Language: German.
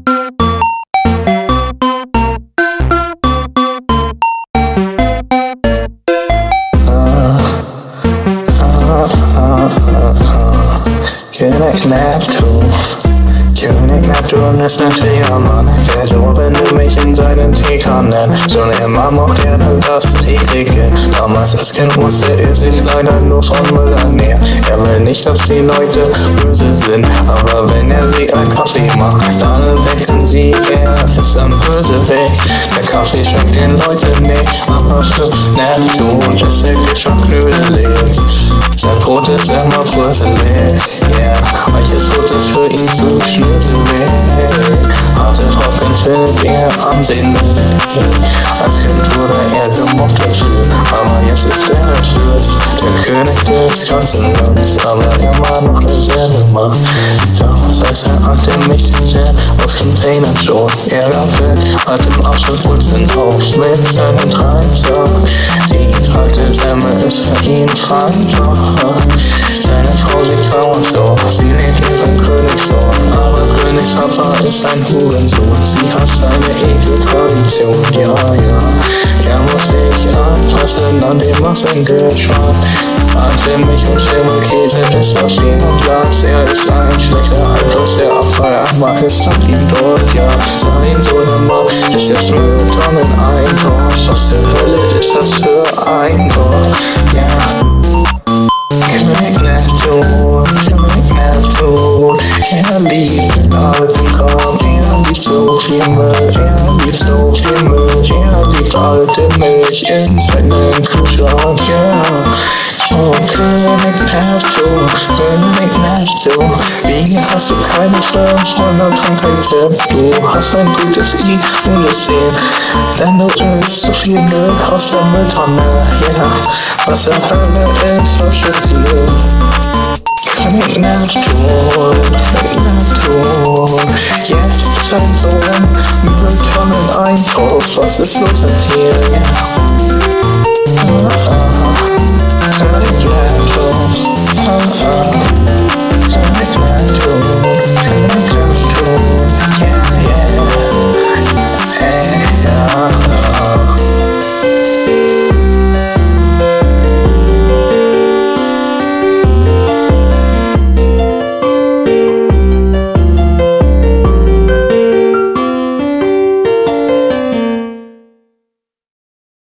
König Neptun. König Neptun ist ein schräger Mann, der so, wenn du mich in seinen Tiger nennst. Schon immer mochte er das Ewige. Damals als Kind musste er sich leider nur von Müll ernähren. Er will nicht, dass die Leute böse sind, aber wenn er sie einen Kaffee macht, dann denken sie, er ist ein Bösewicht. Der Kaffee schmeckt den Leuten nicht, aber für Neptun ist der Geschmack knödelig. Sein Brot ist immer bröselig, yeah. Manches Brot ist für ihn zu schnöselig. Harte Rocken findet er ansehnlich. Als Kind wurde er gemobbt dafür, aber jetzt ist er der Fürst, der König des ganzen Landes, aber immer noch derselbe Mann. Damals als er achte mich sehr aus Containern schon. Er fällt hat im Abschlusswurzeln auf mit seinem Treibstoff. Die alte Semmel ist für ihn Feind. Seine Frau sieht traurig so, sie lebt ihren Königssohn, aber Königs Papa ist ein Hurensohn. Sie hat seine Ekeltradition, ja, ja. Er muss sich anpassen an dem Massengeschmack. Alte Milch und Schimmelkäse ist auf jedem Platz. Er ist ein schlechter Einfluss, der Abfall einmal ist an ihm dort, ja. Sein Sohnemann ist jetzt Mülltonnen Einkauf. Was zur Hölle ist das für ein Gott, ja. König Neptun, König Neptun, er liebt den alten Kram, er liebt so viel Müll, er liebt so viel Müll, er liebt alte Milch in seinen Kühlschrank, ja. Oh, König Neptun, König Neptun, wie hast du keine 500 Krankheiten? Du hast ein gutes I und es sehen, denn du isst so viel Müll aus der Mülltonne, ja. Was der Hölle ist, verschüttet dir. König Neptun, jetzt ist dein Sohn Mülltonnen Einkauf. Was ist los mit dir? König Neptun.